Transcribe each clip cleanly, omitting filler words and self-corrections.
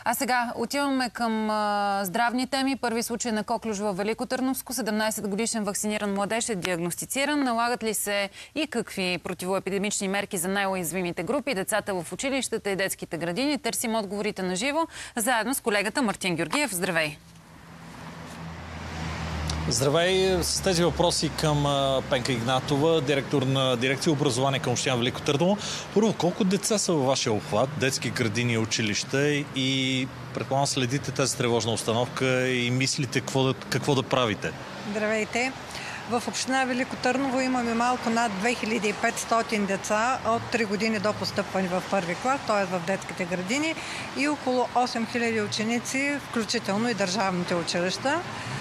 А сега отиваме към здравни теми. Първи случай на коклюш във Велико Търновско. 17-годишен вакциниран младеж е диагностициран. Налагат ли се и какви противоепидемични мерки за най-уязвимите групи, децата в училищата и детските градини? Търсим отговорите на живо, заедно с колегата Мартин Георгиев. Здравей! Здравей! С тези въпроси към Пенка Игнатова, директор на дирекция образование към община Велико Търново. Първо, колко деца са във вашия обхват, детски градини и училища, и предполагам следите тази тревожна установка и мислите какво да правите? Здравейте! В община Велико Търново имаме малко над 2500 деца от 3 години до постъпване в първи клас, т.е. в детските градини, и около 8000 ученици, включително и държавните училища.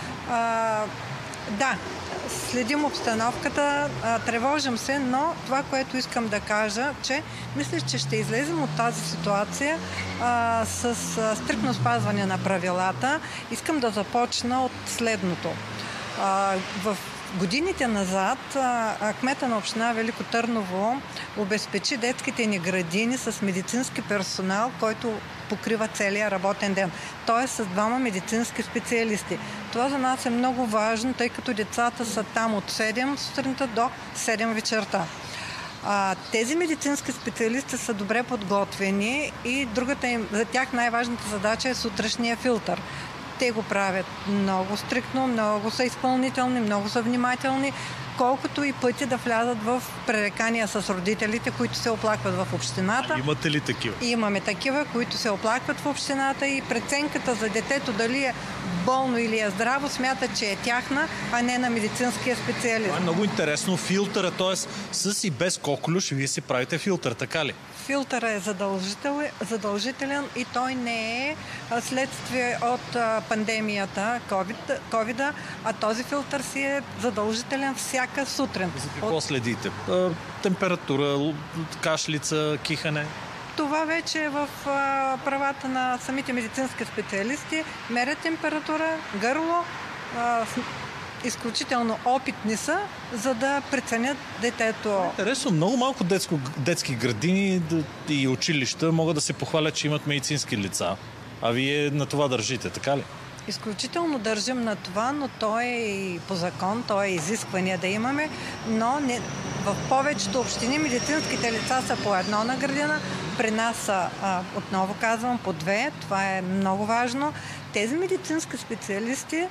Да, следим обстановката, тревожим се, но това, което искам да кажа, че мисля, че ще излезем от тази ситуация с стриктно спазване на правилата. Искам да започна от следното. В годините назад кмета на община Велико Търново обезпечи детските ни градини с медицински персонал, който покрива целия работен ден. Т.е. с 2 медицински специалисти. Това за нас е много важно, тъй като децата са там от 7 сутринта до 7 вечерта. Тези медицински специалисти са добре подготвени и за тях най-важната задача е сутрешния филтър. Те го правят много стриктно, много са изпълнителни, много са внимателни, колкото и пъти да влязат в пререкания с родителите, които се оплакват в общината. Имате ли такива? Имаме такива, които се оплакват в общината, и преценката за детето дали е болно или е здраво смята, че е тяхна, а не на медицинския специалист. Това е много интересно. Филтъра, т.е. с и без коклюш, вие си правите филтър, така ли? Филтъра е задължителен и той не е следствие от пандемията COVID, а този филтър си е задължителен всяка сутрин. За какво следите? Температура, кашлица, кихане? Това вече е в правата на самите медицински специалисти. Мерят температура, гърло, изключително опитни са, за да преценят детето. Интересно, много малко детски градини и училища могат да се похвалят, че имат медицински лица. А вие на това държите, така ли? Изключително държим на това, но то е и по закон, то е изискване да имаме, но в повечето общини медицинските лица са по 1 на градина, при нас са, отново казвам, по 2, това е много важно. Тези медицински специалисти,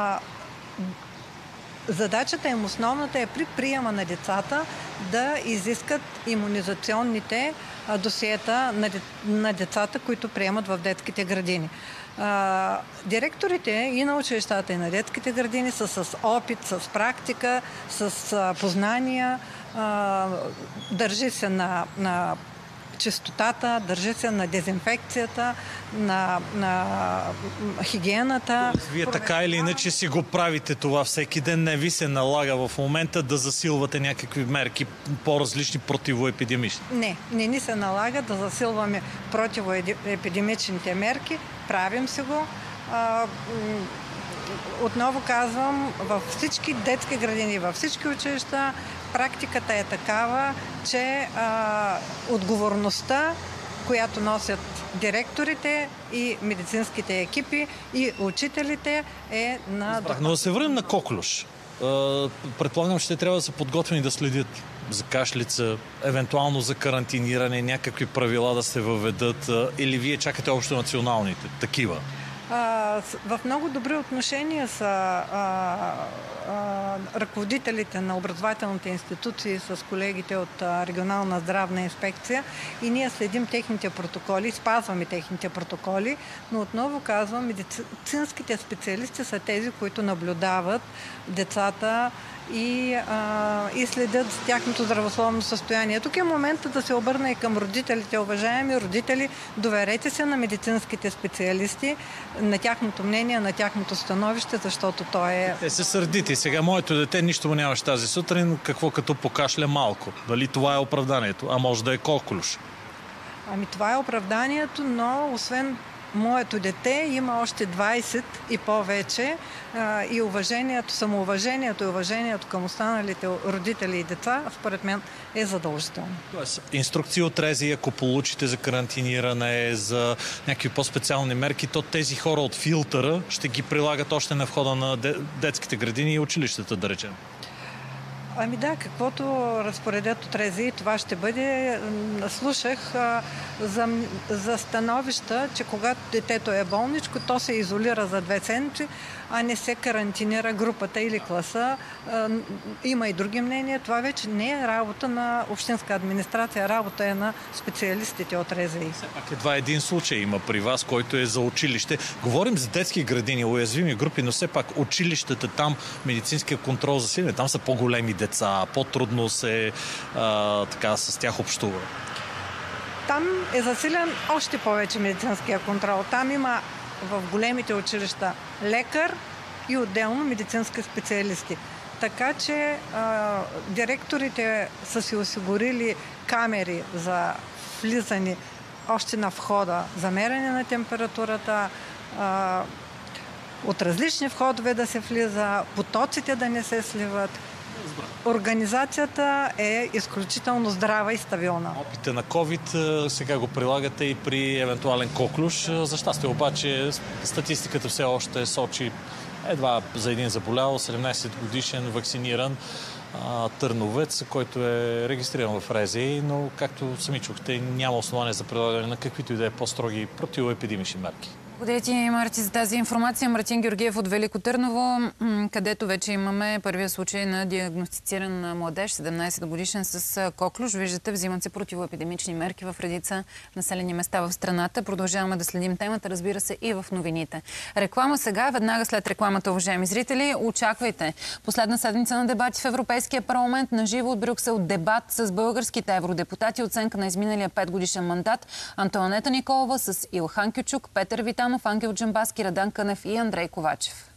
задачата им основната е при приема на децата да изискат имунизационните досиета на децата, които приемат в детските градини. Директорите и на училищата, и на детските градини са с опит, с практика, с познания, държи се на чистотата, държи се на дезинфекцията, на хигиената. Вие така или иначе си го правите това всеки ден, не ви се налага в момента да засилвате някакви мерки, по-различни противоепидемични? Не ни се налага да засилваме противоепидемичните мерки, правим си го. Отново казвам, във всички детски градини, във всички училища практиката е такава, че отговорността, която носят директорите и медицинските екипи и учителите, е на... Но да се върнем на коклюш. Предполагам, че те трябва да са подготвени да следят за кашлица, евентуално за карантиниране, някакви правила да се въведат, или вие чакате общо националните такива? В много добри отношения са ръководителите на образователните институции с колегите от регионална здравна инспекция, и ние следим техните протоколи, спазваме техните протоколи, но отново казвам, медицинските специалисти са тези, които наблюдават децата и следят за тяхното здравословно състояние. Тук е момента да се обърна и към родителите. Уважаеми родители, доверете се на медицинските специалисти, на тяхното мнение, на тяхното становище, защото то е... Те се сърдите. Сега моето дете нищо му нямаше тази сутрин, какво като покашля малко. Дали това е оправданието? А може да е коклюш? Това е оправданието, но освен моето дете има още 20 и повече и самоуважението и уважението към останалите родители и деца, според мен, е задължително. Тоест, инструкции от РЗИ, ако получите за карантиниране, за някакви по-специални мерки, то тези хора от филтъра ще ги прилагат още на входа на детските градини и училищата, да речем. Ами да, каквото разпоредят от РЗИ, това ще бъде. Слушах за становища, че когато детето е болничко, то се изолира за 2 седмици, а не се карантинира групата или класа. Има и други мнения. Това вече не е работа на общинска администрация, работа е на специалистите от РЗИ. Все пак едва един случай има при вас, който е за училище. Говорим за детски градини, уязвими групи, но все пак училищата там, медицинския контрол за силен, там са по-големи деца, по-трудно се с тях общува. Там е засилен още повече медицинския контрол. Там има в големите училища лекар и отделно медицински специалисти. Така че директорите са си осигурили камери за влизане още на входа, за мерене на температурата, от различни входове да се влиза, потоците да не се сливат. Организацията е изключително здрава и стабилна. Опита на COVID сега го прилагате и при евентуален коклюш. За щастие обаче статистиката все още сочи едва за един заболял, 17 годишен вакциниран търновец, който е регистриран в РЗИ, но както сами чухте, няма основание за прилагане на каквито и да е по-строги противоепидемични мерки. Благодаря ти, Марти, за тази информация. Мартин Георгиев от Велико Търново, където вече имаме първия случай на диагностициран младеж, 17 годишен с коклюш. Виждате, взимат се противоепидемични мерки в редица населени места в страната. Продължаваме да следим темата, разбира се, и в новините. Реклама сега, веднага след рекламата, уважаеми зрители. Очаквайте последна седмица на дебати в Европейския парламент. На живо от Брюксел дебат с българските евродепутати. Оценка на изминалия 5-годишен мандат. Антоанета Николова с Илхан Кючук, Петър Витанов, Ангел Джамбаски, Радан Кънев и Андрей Ковачев.